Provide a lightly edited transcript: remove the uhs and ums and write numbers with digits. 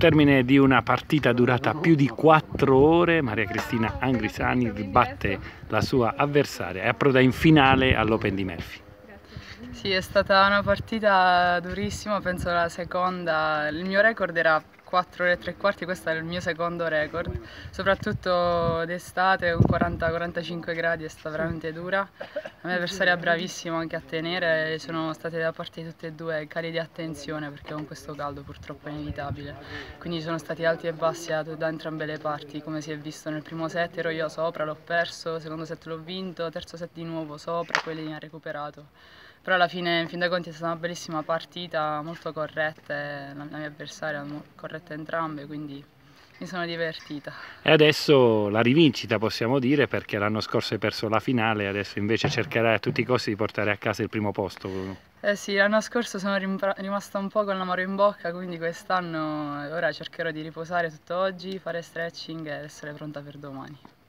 termine di una partita durata più di 4 ore, Maria Cristina Angrisani batte la sua avversaria e approda in finale all'Open di Melfi. Sì, è stata una partita durissima, penso la seconda. Il mio record era 4 ore e 3 quarti, questo è il mio secondo record, soprattutto d'estate con 40-45 gradi è stata veramente dura. La mia avversaria è bravissima anche a tenere, sono state da parte di tutte e due cali di attenzione perché con questo caldo purtroppo è inevitabile, quindi ci sono stati alti e bassi da entrambe le parti, come si è visto nel primo set ero io sopra, l'ho perso, secondo set l'ho vinto, terzo set di nuovo sopra, poi lei mi ha recuperato. Però alla fine, in fin dei conti, è stata una bellissima partita, molto corretta, e la mia avversaria corretta entrambe, quindi mi sono divertita. E adesso la rivincita possiamo dire, perché l'anno scorso hai perso la finale, adesso invece cercherai a tutti i costi di portare a casa il primo posto. Eh sì, l'anno scorso sono rimasta un po' con l'amaro in bocca, quindi quest'anno ora cercherò di riposare tutto oggi, fare stretching e essere pronta per domani.